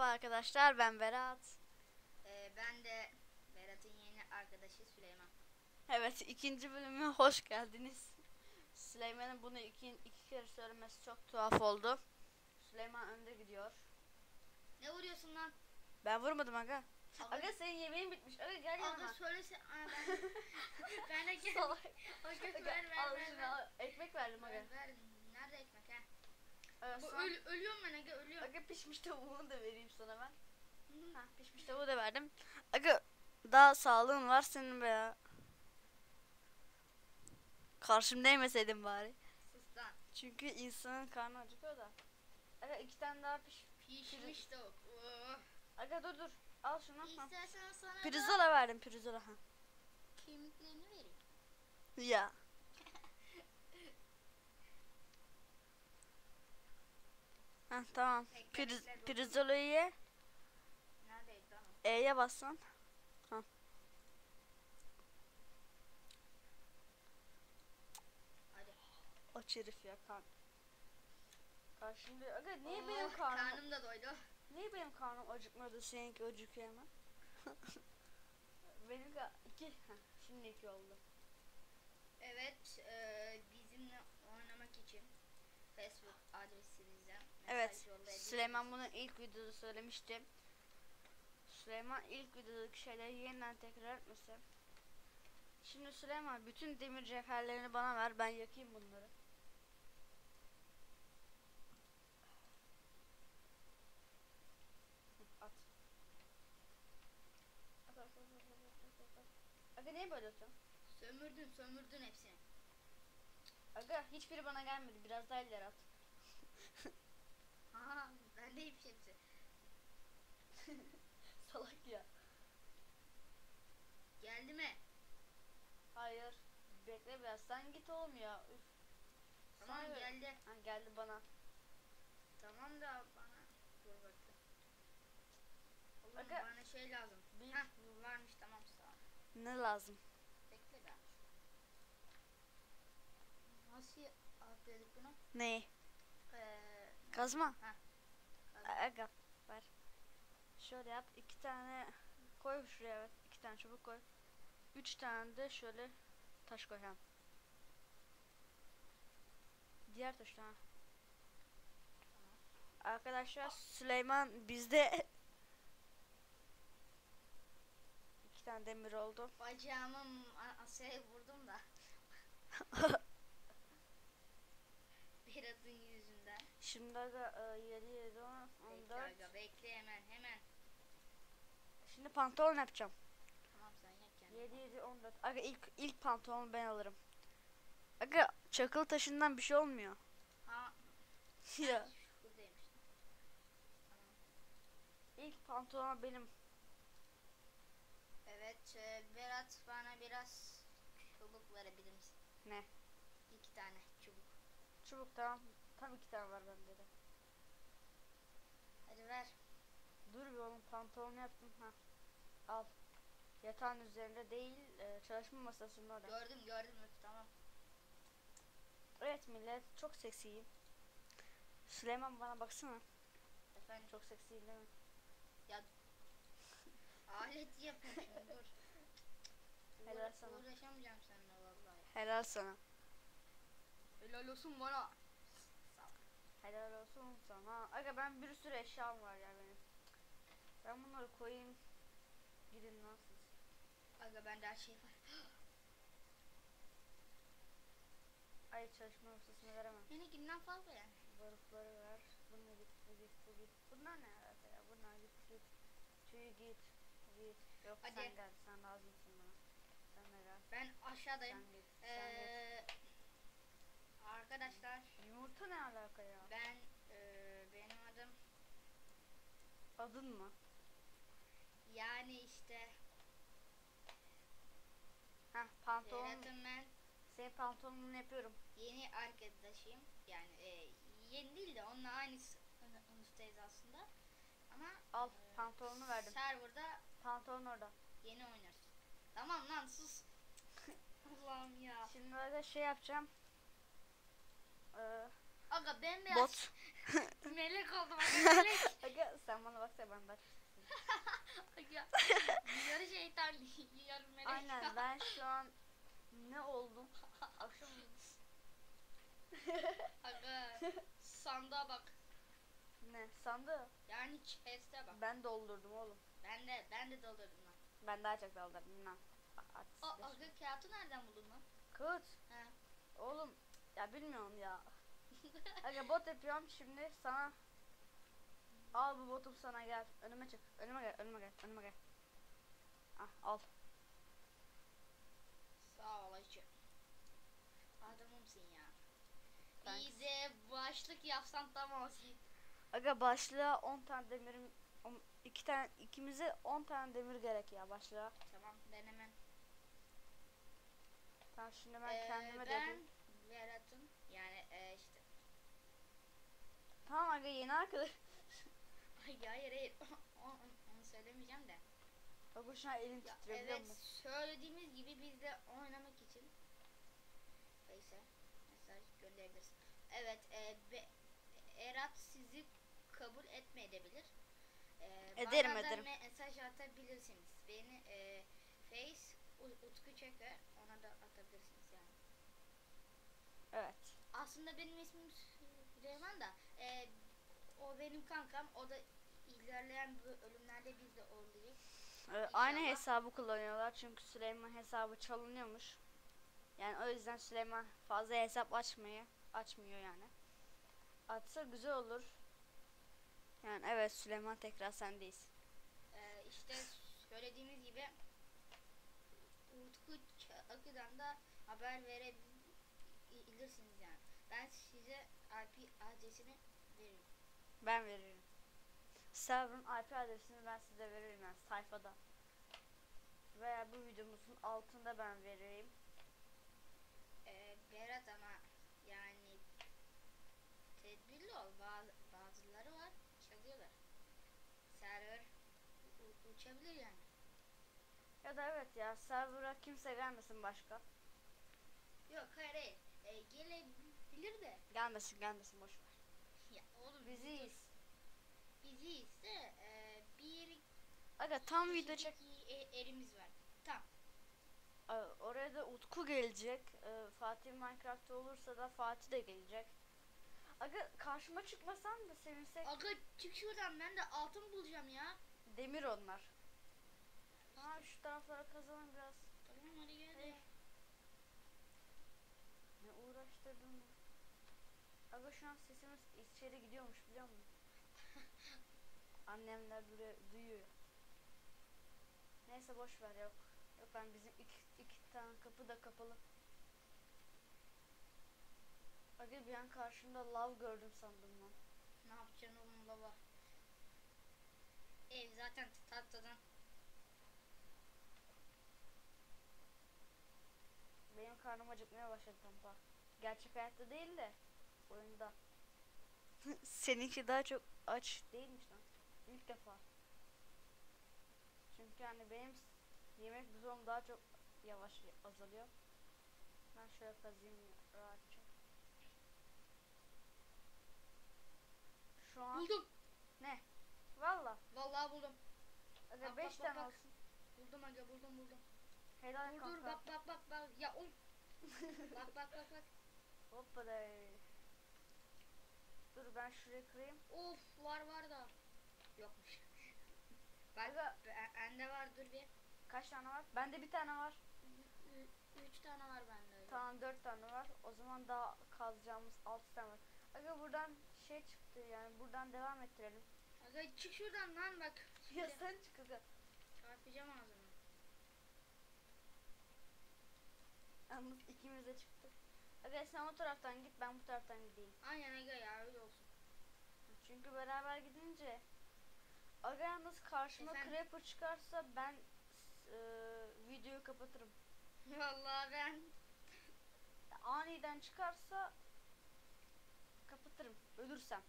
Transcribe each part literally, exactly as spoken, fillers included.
arkadaşlar, ben Berat. Ee, ben de Berat'ın yeni arkadaşı Süleyman. Evet, ikinci bölüme hoş geldiniz. Süleyman'ın bunu iki, iki kere söylemesi çok tuhaf oldu. Süleyman önde gidiyor. Ne vuruyorsun lan? Ben vurmadım aga. Aga, Aga senin yemeğin bitmiş. Aga gel aga yanıma. söylese. Aa, ben ben de gel. Salak. Aga, Aga, ver ver al ver. şunu ver. al. Ekmek verdim aga. Ver, ver. Nerede ekmek ha? Evet, Bu sonra- öl, ölüyorum ben aga ölüyorum. Aga pişmiş tavuğunu da vereyim sana ben. Hı. Ha, pişmiş tavuğu da verdim. Aga daha sağlığın var senin be ya. Karşımda yemeseydin bari. Sus lan. Çünkü insanın karnı acıkıyor da. Aga iki tane daha piş. Pişmiş tavuk. Oh. Aga dur dur. Al şunu. Ha. İstersen sana da Pirzola verdim pirzola ha. kemiklerini vereyim. Ya. Ha tamam. Bekle, Priz, bekle, dur. pirzolayı ye. Neredeydi lan o? E'ye bassan. Ha. Hadi. Aç herif ya kan. Karşımda. Aga niye Oh, benim karnım? Karnım da doydu. Niye benim karnım acıkmadı seninki acıkıyor hemen? Benim ka iki. Ha, şimdi iki oldu. Evet, e, bizimle oynamak için Facebook adresimizden mesaj Evet. yollayabilirsiniz. Süleyman bunu ilk videoda söylemişti. Süleyman ilk videodaki şeyleri yeniden tekrar etmesin. Şimdi Süleyman bütün demir cevherlerini bana ver, ben yakayım bunları. Hı, At. At, at, at, at, at, at, at. Aga niye böyle atıyorsun? Sömürdün sömürdün hepsini. Aga hiçbiri bana gelmedi, biraz daha ileri at. Aha, ben de hepsi hepsi. Salak ya. Geldi mi? Hayır. Bekle biraz, sen git oğlum ya. Üf. Tamam Sana ver. geldi. Ha, geldi bana. Tamam da bana dur bakayım. Oğlum Aga, bana şey lazım. bir- Hah varmış tamam sağ ol. Ne lazım? Bekle ben. Nasıl atladık bunu? Neyi? Ee, Kazma. hah. Aga ver. Şöyle yap. iki tane koy şuraya, evet. iki tane çubuk koy. Üç tane de şöyle taş koy hem. Diğer taş ha. Arkadaşlar Süleyman bizde iki tane demir oldu. Bacağımı Asya'ya vurdum da. Berat'ın yüzünden. Şimdi aga yedi yedi on on Bekle dört. aga bekle hemen hemen. Şimdi pantolon yapacağım. Tamam sen yak kendini. yedi yedi on dört. Aga ilk ilk pantolonu ben alırım. Aga çakıl taşından bir şey olmuyor. Ha Ya. şuradaymış. Tamam. İlk pantolon benim. Evet e, Berat bana biraz çubuk verebilir misin? Ne? İki tane çubuk. Çubuk tamam. Tam iki tane var bende de. Hadi ver. Dur bir oğlum, pantolonu yaptım ha. Al. Yatağın üzerinde değil, e, çalışma masasının orada. Gördüm gördüm tamam. Evet millet, çok seksiyim. Süleyman bana baksana. Efendim Çok seksiyim değil mi? ya alet yapmışım dur. Helal Uğra- sana. Uğraşamayacağım seninle vallahi. Helal sana. Helal olsun bana. Sağ ol. Helal olsun sana. Aga ben bir sürü eşyam var ya benim. Ben bunları koyayım. Gidin lan siz. Aga bende her şey var. Ay çalışma masasını veremem. Benimkinden fazla yani. Barutları ver. Bunu git, bu git, bu git. Bunlar ne alaka ya? Bunlar git, git. Tüy git, git. Yok Hadi. sen gel, sen lazımsın bana. Sen de gel. Ben aşağıdayım. Sen git, sen git. Ee, arkadaşlar Yumurta ne alaka ya? ben ee, benim adım Adın mı? yani işte Heh, pantolon. Berat'ım ben Senin pantolonunu yapıyorum. yeni arkadaşıyım. Yani ee, yeni değil de onunla aynı sınıftayız aslında. Ama Al, ee, pantolonunu verdim. serverda Pantolon orada. yeni oynarız. Tamam lan sus. Allah'ım ya. Şimdi öyle şey yapacağım. Ee, Aga bembeyaz. Bot. Melek oldum aga melek. Aga sen bana baksana ben bak. Aga yarı şeytan yarı melek. Aynen ben şu an ne oldum? Akşam Aga sandığa bak. ne sandı? Yani chest'e bak. Ben doldurdum oğlum. Ben de ben de doldurdum lan. Ben daha çok doldurdum lan. A- O artistleşme. aga kağıtı nereden buldun lan? Kut. He. Oğlum ya bilmiyorum ya. Aga bot yapıyorum şimdi sana. Al bu botum sana gel. Önüme çık. Önüme gel. Önüme gel. Önüme gel. Ah al. Sağ ol Ayşe. Adamımsın ya. Thanks. İyi de başlık yapsan tam olsun. Aga başlığa on tane demirim on- iki tane ikimize on tane demir gerek ya başlığa. Tamam denemem. Tamam şimdi ben Ee, kendime de ben yapayım. Berat'ım yani e, işte. Tamam aga yeni arkadaş. Ay hayır hayır onu, onu söylemeyeceğim de. Bak bu şu an elim Ya, titriyor biliyor evet musun? söylediğimiz gibi biz de oynamak için neyse mesaj gönderebilirsin. Evet e, Be- Erat sizi kabul etmeyebilir. E, Ederim, bana da ederim. mesaj atabilirsiniz. Beni e, Face U- Utku Çeker ona da atabilirsiniz yani. Evet. Aslında benim ismim Süleyman da e, o benim kankam o da ilerleyen bölümlerde biz de olacak. Ee, aynı İnşallah. hesabı kullanıyorlar çünkü Süleyman hesabı çalınıyormuş. Yani o yüzden Süleyman fazla hesap açmayı açmıyor yani. Atsa güzel olur. Yani evet Süleyman tekrar sendeyiz. Ee, işte söylediğimiz gibi Utku Akı'dan da haber verebilirsiniz yani. Ben size I P adresini veririm. Ben veririm. Server'ın I P adresini ben size veririm yani sayfada. Veya bu videomuzun altında ben vereyim. Ee, Berat ama yani tedbirli ol. Bazı, bazıları var çalıyorlar. Server u- uçabilir yani. Ya da evet ya server'a kimse gelmesin başka. Yok hayır hayır. Ee, gelebilir de. Gelmesin gelmesin boş ver. Ya oğlum Biz iyiyiz. Biziyiz de e, bir Aga tam video çek. kişilik e- erimiz var. Tam. Aa, oraya da Utku gelecek. Ee, Fatih Minecraft'ta olursa da Fatih de gelecek. Aga karşıma çıkmasan da sevinsek. Aga çık şuradan ben de altın bulacağım ya. Demir onlar. Ha şu taraflara kazalım biraz. Tamam hadi gel Hey. ya. Ne uğraştırdın bu? Aga şu an sesimiz içeri gidiyormuş biliyor musun? Annemler duruyor, duyuyor. Neyse boş ver yok. Yok ben bizim iki, iki tane kapı da kapalı. Aga bir an karşımda lav gördüm sandım lan. Ne yapacaksın oğlum baba? Ev zaten tahtadan. Benim karnım acıkmaya başladı Pampa. Gerçek hayatta değil de oyunda. Seninki daha çok aç değilmiş lan. İlk defa. Çünkü hani benim s- yemek buzum daha çok yavaş azalıyor. Ben şöyle kazıyım ya, rahatça. Şu an Buldum. ne? Valla. Vallahi buldum. Aga Bak, beş bak, tane bak. olsun. Buldum aga buldum buldum. Helal Dur kanka. dur bak bak bak bak. Ya oğlum. Bak bak bak bak. Hoppa da. Dur ben şurayı kırayım. Of var var da. Yokmuş. Bak Aga be- bende var dur bir. kaç tane var? Bende bir tane var. Ü- ü- Üç tane var bende öyle. Tamam dört tane var. O zaman daha kazacağımız altı tane var. Aga buradan şey çıktı yani buradan devam ettirelim. Aga çık şuradan lan bak. Ya sen çık aga. Çarpacağım ağzına. Yalnız ikimiz de çıktık. Aga sen o taraftan git ben bu taraftan gideyim. Aynen aga ya öyle olsun. Çünkü beraber gidince aga yalnız karşıma Efendim? creeper çıkarsa ben s- e, videoyu kapatırım. Vallahi ben Aniden çıkarsa kapatırım ölürsem.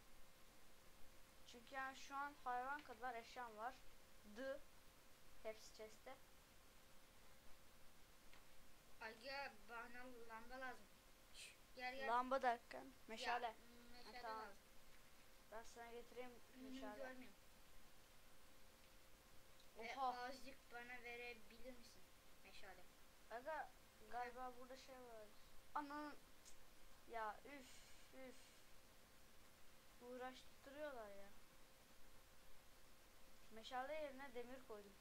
Çünkü yani şu an hayvan kadar eşyam var. D hepsi chest'te. aga bana lamba lazım. Şş, Gel gel. Lamba derken meşale. Ya, hmm, meşale Ha, tamam. lazım. Ben sana getireyim Hmm, meşale. görmüyorum. E, Oha. azıcık bana verebilir misin? Meşale. Aga galiba burada şey var. Ananın. Ya üf üf. Uğraştırıyorlar ya. Meşale yerine demir koydum.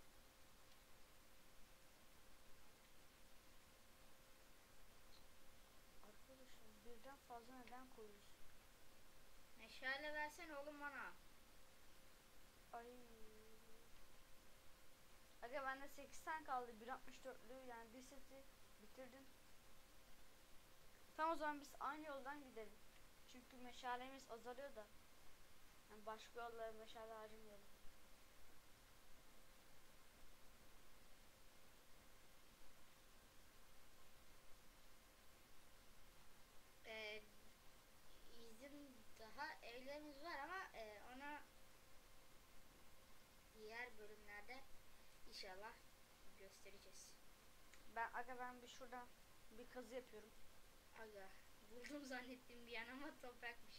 Arkadaşım birden fazla neden koyuyorsun? Meşale versene oğlum bana. Ay. Aga bende sekiz tane kaldı. bir altmış dörtlü yani bir seti bitirdim. Tamam o zaman biz aynı yoldan gidelim. Çünkü meşalemiz azalıyor da. Yani başka yollara meşale harcamayalım. Ee, bizim daha evlerimiz var ama e, ona diğer bölümlerde inşallah göstereceğiz. Ben aga ben bir şuradan bir kazı yapıyorum. Aga buldum zannettim bir an ama toprakmış.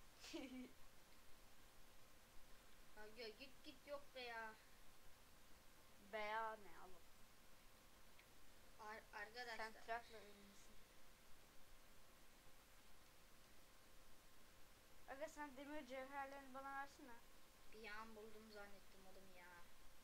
Aga git git yok be ya. Beya ne alım. Ar arkadaşlar. Sen trakla ünlüsün. Aga sen demir cevherlerini bana versene. Bir an buldum zannettim oğlum ya.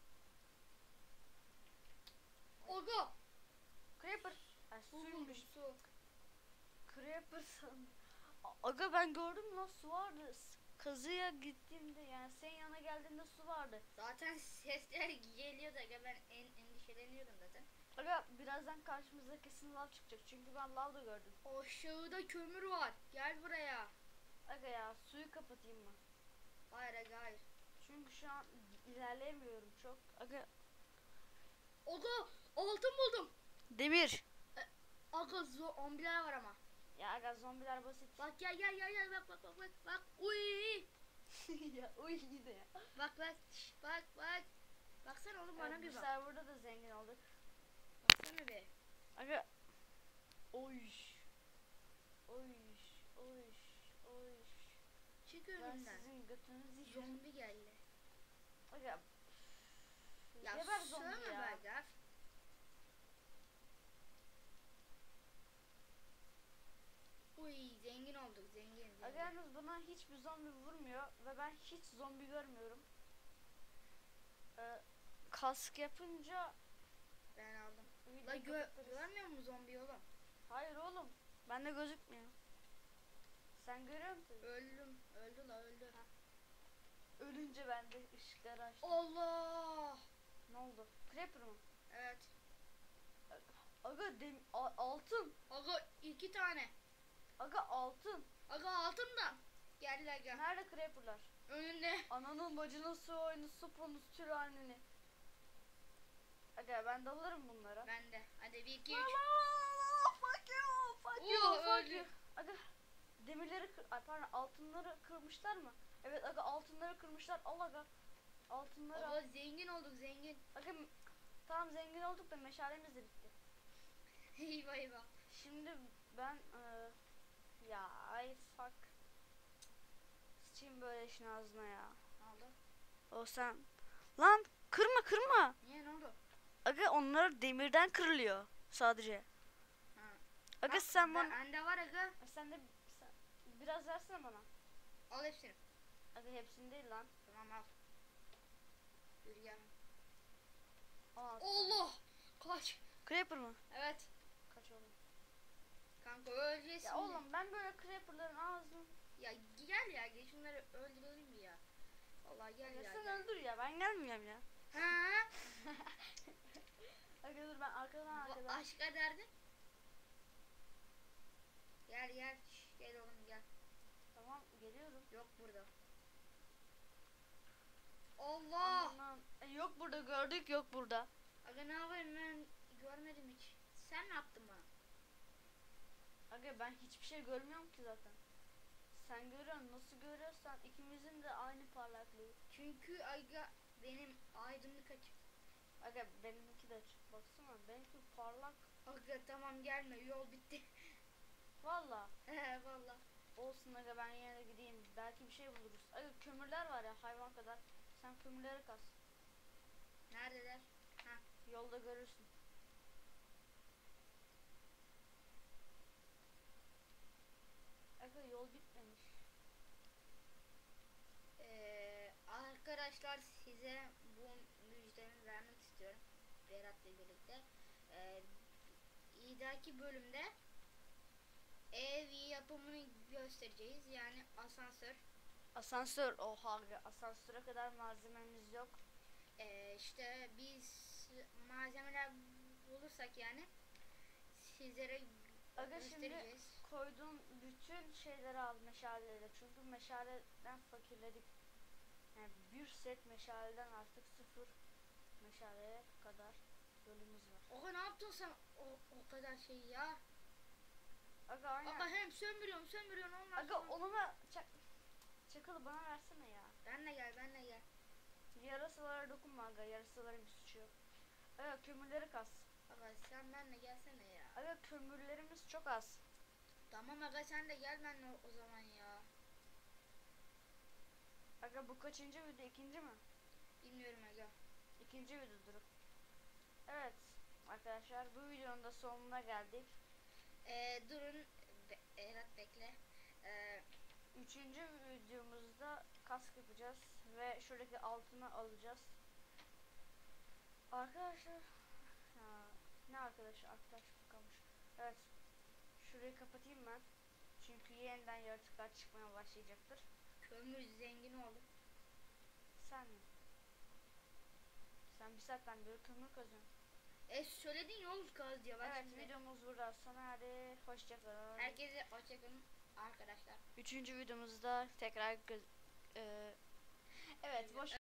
Aga! Creeper. Ay Su buldum suymuş. su. Creeper sandım. A- Aga ben gördüm lan su vardı. S- Kazıya gittiğimde yani senin yana geldiğinde su vardı. Zaten sesler geliyordu aga ben en endişeleniyordum zaten. Aga birazdan karşımıza kesin lav çıkacak. Çünkü ben lav da gördüm. Aşağıda kömür var. Gel buraya. Aga ya suyu kapatayım mı? Hayır aga hayır. Çünkü şu an ilerleyemiyorum çok. Aga Aga altın buldum. demir. Aga zombiler var ama. Ya aga zombiler basit. Bak gel gel gel gel bak bak bak bak bak. Uy. Ya uy iyi de ya. Bak bak şş, bak bak. Baksana oğlum bana Evet, bir bu bak. serverda da zengin olduk. Baksana bir. Aga oy. Oy. Oy. Oy. Çık Ben önümden. sizin götünüzü yiyeceğim. Zombi geldi. Aga. Ya Geber zombi söyleme ya. be aga. Uy zengin olduk zengin zengin. Aga yalnız bana hiçbir zombi vurmuyor ve ben hiç zombi görmüyorum. Ee, kask yapınca Ben aldım. video La gö kapatırız. görmüyor musun zombi oğlum? Hayır oğlum. Bende gözükmüyor. Sen görüyor musun? Öldüm. Öldü la öldü. Ha. Ölünce ben de ışıkları açtım. Allah. Ne oldu? Creeper mı? Evet. Aga dem a- altın. Aga iki tane. Aga altın. Aga altından. Gel aga. Nerede creeperlar? Önünde. Ananın bacının su oyunu suponu sür halini. Aga ben dalarım bunlara. Ben de. Hadi bir iki La üç. la la la, fuck you, fuck Oo, you, fuck öldü. you. Aga demirleri kır, ay pardon altınları kırmışlar mı? Evet aga altınları kırmışlar. Al aga. Altınları al. Aga zengin olduk zengin. Aga m- tamam zengin olduk da meşalemiz de bitti. Eyvah eyvah. Şimdi ben eee, ya ay fuck. Sıçayım böyle işin ağzına ya. Ne oldu? O sen. Lan kırma kırma. Niye ne oldu? Aga onlar demirden kırılıyor sadece. Ha. Aga Bak, sen ben- bana. Bende var aga. Sen de sen, biraz versene bana. Al hepsini. Aga hepsini değil lan. Tamam al. Yürü gel. Al. Allah. Kaç. Creeper mı? Evet. Kaç oğlum? Kanka öleceğiz Ya şimdi. oğlum ben böyle creeperların ağzını. Ya gel ya gel şunları öldürelim bir ya. Vallahi gel Ya ya. sen gel. öldür ya ben gelmiyorum ya. Ha? Aga dur ben arkadan Bu arkadan. aşka derdin. Gel gel. Şş, gel oğlum gel. Tamam geliyorum. Yok burada. Allah. Aman, e, yok burada gördük yok burada. Aga ne yapayım ben görmedim hiç. Sen ne yaptın bana? Aga ben hiçbir şey görmüyorum ki zaten. Sen görüyorsun nasıl görüyorsan ikimizin de aynı parlaklığı. Çünkü aga benim aydınlık açık. Aga benimki de açık baksana benimki parlak. Aga tamam gelme yol bitti. Valla. He valla. Olsun aga, ben yine de gideyim. Belki bir şey buluruz. Aga kömürler var ya hayvan kadar. Sen kömürleri kas. Neredeler? Ha. Yolda görürsün. Aga yol bitmemiş. Ee, arkadaşlar size bu müjdemi vermek istiyorum. Berat'la birlikte. Ee, İdaki bölümde ev yapımını göstereceğiz. Yani asansör. Asansör. Oha aga, asansöre kadar malzememiz yok. Ee, işte biz malzemeler bulursak yani sizlere Aga şimdi göstereceğiz. koyduğum bütün şeyleri al, meşaleleri. Çünkü meşaleden fakirledik. Yani bir set meşaleden artık sıfır meşaleye kadar yolumuz var. Oha ne yaptın sen o, o kadar şey ya? Aga aynen. Aga hem sömürüyorum sömürüyorum ondan Aga sonra. onuma çak çakalı bana versene ya. Benle gel benle gel. Yarasalara dokunma aga, yarasaların bir suçu yok. Aga kömürleri kas. Aga sen benle gelsene ya. Aga kömürlerimiz çok az. Tamam aga sen de gel benle o, o zaman ya. Aga bu kaçıncı video, ikinci mi? Bilmiyorum aga. İkinci videodur. Evet arkadaşlar, bu videonun da sonuna geldik. Ee, durun Be Berat bekle. Ee, Üçüncü videomuzda kask yapacağız ve şuradaki altını alacağız. Arkadaşlar ha, ne arkadaşlar arkadaş kalmış. Evet, şurayı kapatayım ben. Çünkü yeniden yaratıklar çıkmaya başlayacaktır. kömür zengin oldu. Sen mi? Sen bir saatten beri kömür kazıyorsun. E söyledin ya oğlum kaz diye bak Evet, şimdi. videomuz burada sona erdi. Hoşçakalın. Herkese hoşçakalın arkadaşlar. Üçüncü videomuzda tekrar göz... Ee, evet boş